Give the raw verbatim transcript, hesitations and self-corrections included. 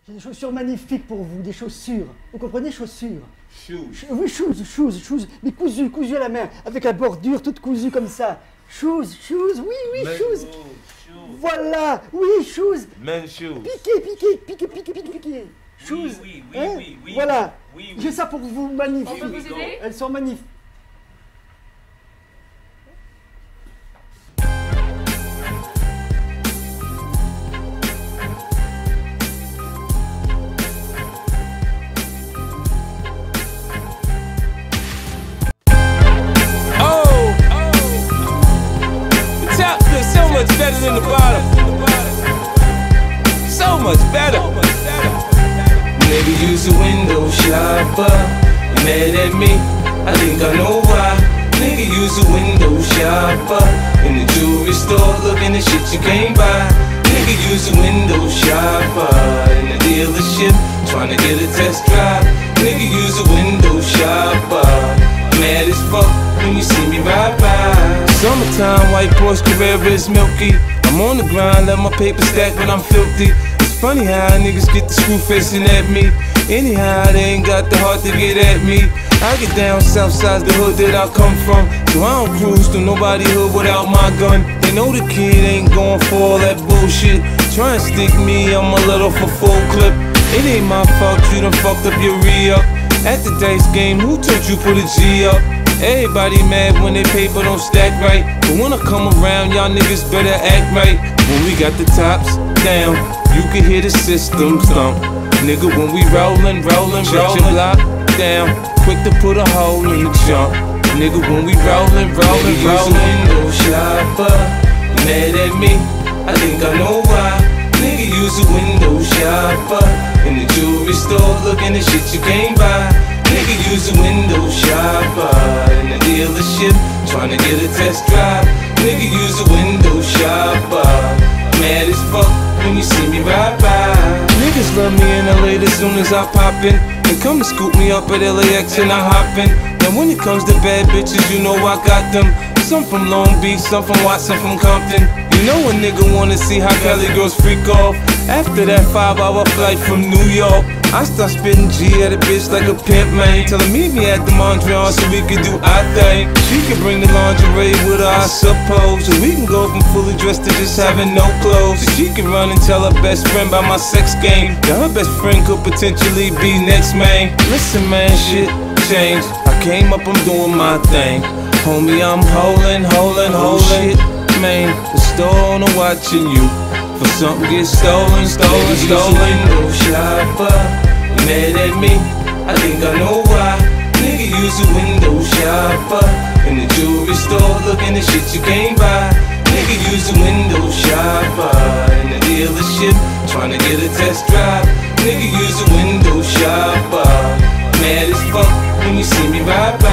J'ai des chaussures magnifiques pour vous, des chaussures. Vous comprenez, chaussures? Shoes. Ch oui, shoes, shoes, shoes, mais cousues, cousues à la main, avec la bordure toute cousue comme ça. Shoes, shoes, oui, oui, Men shoes. shoes. Voilà, oui, shoes. Men shoes. Piqué, piqué, piqué, piqué, piqué, piqué. Shoes. Oui, oui, Hein? oui, oui. Voilà. Oui, oui. J'ai ça pour vous, magnifique. On peut vous aider? Elles sont magnifiques. So much better than the bottom. So much better. Maybe use a window shopper. You mad at me? I think I know why. Nigga use a window shopper. In the jewelry store looking at shit you can't buy. Nigga use a window shopper. In the dealership trying to get a test drive. Nigga use a window shopper. Mad as fuck when you see me ride by. Summertime, white Porsche Carrera is milky. I'm on the grind, let my paper stack when I'm filthy. It's funny how niggas get the screw facing at me. Anyhow, they ain't got the heart to get at me. I get down south side, the hood that I come from. So I don't cruise through nobody hood without my gun. They know the kid ain't going for all that bullshit. Try and stick me, I'm a little for full clip. It ain't my fault, you done fucked up your re-up. At the dice game, who told you put a G up? Everybody mad when their paper don't stack right. But when I come around, y'all niggas better act right. When we got the tops down, you can hear the system thump. Nigga, when we rollin', rollin', shut your block down. Quick to put a hole in the jump. Nigga, when we rollin', rollin', rollin'. Window shopper, mad at me? I think I know why. Nigga, use a window shopper. In the jewelry store, looking at shit you can't buy. Nigga use a window shopper. In the dealership, trying to get a test drive. Nigga use a window shopper. Mad as fuck when you see me ride by. Niggas love me in L A as soon as I pop in. They come to scoop me up at L A X and I hop in. Now when it comes to bad bitches, you know I got them. Some from Long Beach, some from Watson, from Compton. You know a nigga wanna see how Cali girls freak off. After that five hour flight from New York, I start spitting G at a bitch like a pimp, man. Tell her meet me at the Mondrian so we can do our thing. She can bring the lingerie with her, I suppose. So we can go from fully dressed to just having no clothes. So she can run and tell her best friend about my sex game. Now her best friend could potentially be next, man. Listen, man, shit changed. I came up, I'm doing my thing. Homie, I'm holding, holding, holding. Shit, man, the store owner watching you. For something get stolen, stolen, stolen. Window shopper, mad at me? I think I know why. Nigga use a window shopper. In the jewelry store, looking at shit you can't buy. Nigga use a window shopper. In the dealership, trying to get a test drive. Nigga use a window shopper. Mad as fuck when you see me ride by.